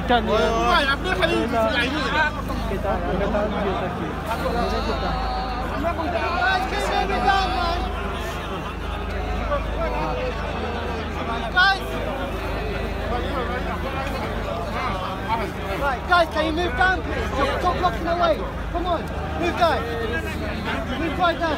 italiano. Vai, a me خليه Che tanto qui. Right, guys, can you move down, please? Stop blocking the way. Come on, move down. Move right down.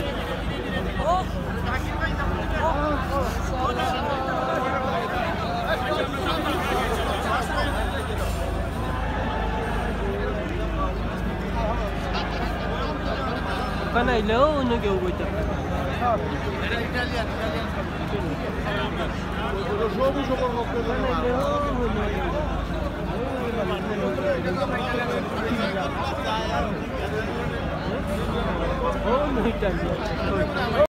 Pana ile onu gördüm. Oh, no,